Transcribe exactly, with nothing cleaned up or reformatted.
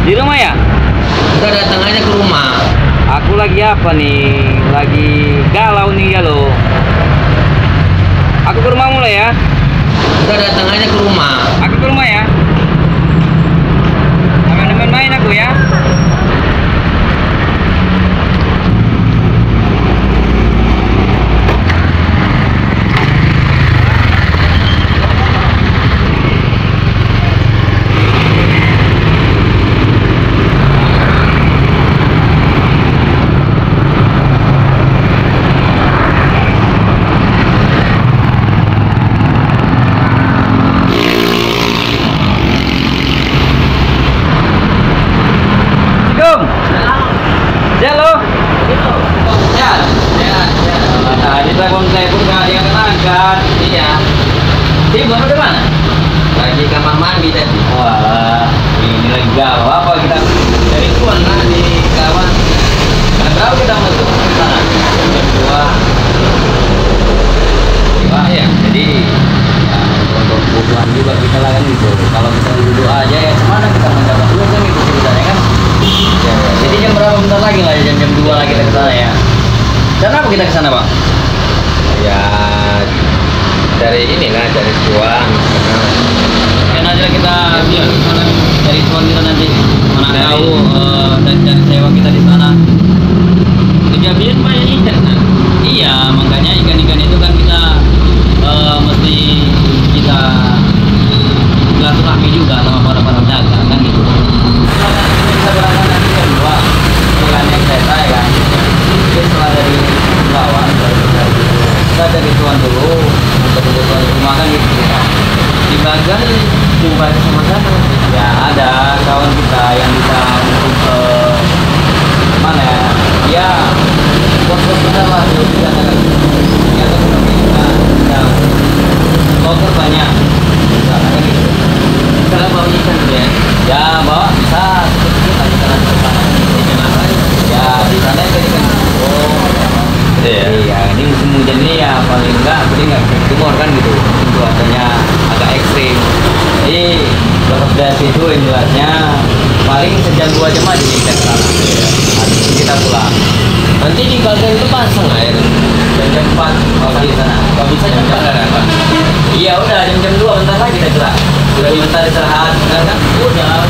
Di rumah ya? Udah datang aja ke rumah. Aku lagi apa nih? Lagi galau nih ya lo. Aku ke rumah mulai ya. Udah datang aja ke rumah. Aku ke rumah ya. Teman-teman main aku ya. Halo. Ya, ya, ya. Tadi telepon telepon nggak ada yang angkat. Iya. Ini baru di mana? Lagi kamar mandi tadi. Wah, ini lagi galau apa kita dari tuan lah di kawan. Jam berapa kita masuk ke sana? Jam dua. Wah ya, jadi ya, untuk kebutuhan juga kita lah kan gitu. Kalau kita duduk aja ya kemana kita mendapat dulu kan itu ceritanya kan. Ya, ya. Jadi jam berapa bentar lagi lah jam jam dua lagi kita ke sana ya. Dan apa kita ke sana bang? Ya, dari inilah dari cuan. Kan aja kita biar mana dari tuan kita nanti mana Dari- tahu eh, dari dari sewa kita di sana. Kejadian banyak ikan kan? Iya, makanya ikan-ikan itu kan kita eh, mesti kita silaturahmi juga sama para para pedagang kan gitu. Kita berangkat nanti jam dua, ikan yang kereta ya kan. Jadi setelah dari bawah dari kita dari tuan dulu untuk kebutuhan rumah kan gitu. Di bagan jumpa sama siapa? Ya ada kawan kita yang bisa untuk eh, mana ya? Ya bos-bos besar lah dulu di sana kan. Ya teman kita yang loker banyak. Misalnya kan gitu. Kalau bawa ikan tuh ya. Ya bawa bisa sedikit lagi karena di sana Ikan apa? ya di sana jadi kan oh Iya. iya ini musim hujan ini ya paling enggak paling nggak ke timur kan gitu cuacanya agak ekstrim jadi lepas dari situ yang jelasnya paling sejam dua jam aja nih kita ke sana habis itu kita pulang Nanti di bagan itu pasang air. jam jam empat kalau di sana Kalau bisa cepat ada apa? iya udah jam jam dua bentar lagi kita gerak udah bentar istirahat kan kan udah